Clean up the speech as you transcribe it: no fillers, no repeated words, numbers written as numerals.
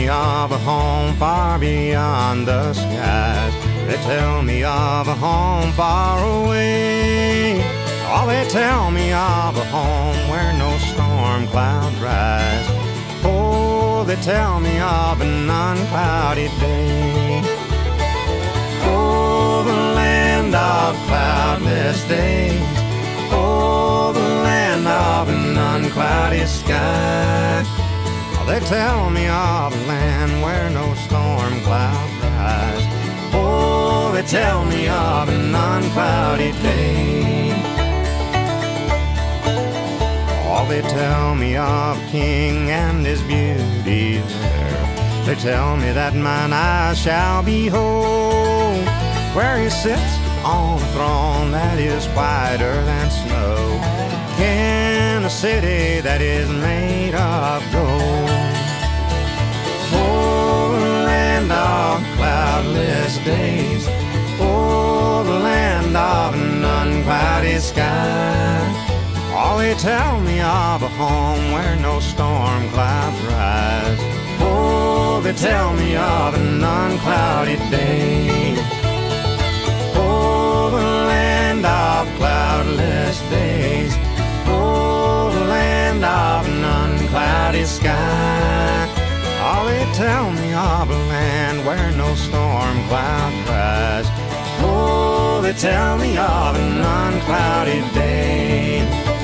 me of a home far beyond the skies. They tell me of a home far away. Oh, they tell me of a home where no storm clouds rise. Oh, they tell me of an uncloudy day. Oh, the land of cloudless days. Oh, the land of an uncloudy sky. Oh, they tell me of a land where no storm clouds rise. Oh, they tell me of an uncloudy day. Oh, they tell me of a king and his beauty there. They tell me that mine eyes shall behold, where he sits on a throne that is whiter than snow, in a city that is made of gold. Oh, the land of cloudless days. Oh, the land of an uncloudy sky. Oh, they tell me of a home where no storm clouds rise. Oh, they tell me of an uncloudy day. Oh, the land of cloudless days. Oh, the land of an uncloudy sky. Oh, they tell me of a land where no storm clouds rise. Oh, they tell me of an uncloudy day.